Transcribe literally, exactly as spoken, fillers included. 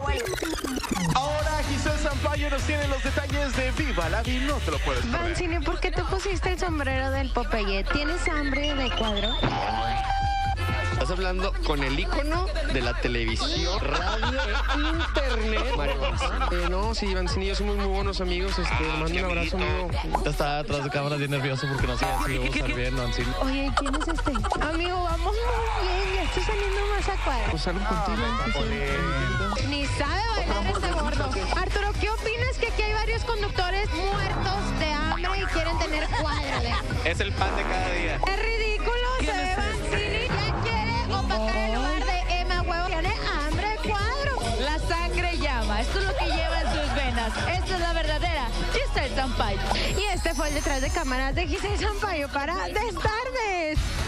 Ahora Giselle Sampaio nos tiene los detalles de Viva la Vida, no te lo puedes perder. Vancini, ¿por qué te pusiste el sombrero del Popeye? ¿Tienes hambre de cuadro? Estás hablando con el ícono de la televisión, radio e internet, Mario Vancini. Eh, no, sí, Vancini y yo somos muy buenos amigos. Este, ah, mando un abrazo, amigo. Está atrás de cámara bien nervioso porque no sabía si íbamos a estar bien, Vancini. Oye, ¿quién es este? Amigo, vamos muy bien, ya estoy saliendo más a cuadro. Pues salgo contigo. Ni sabe bailar este gordo. Arturo, ¿qué opinas que aquí hay varios conductores muertos de hambre y quieren tener cuadro de... Es el pan de cada día. Es ridículo, se ve Vancini. Ya quiere opacar el lugar de Emma Huevo. Tiene hambre de cuadro. La sangre llama, esto es lo que lleva en sus venas. Esta es la verdadera Giselle Sampaio. Y este fue el detrás de cámaras de Giselle Sampaio para Destardes.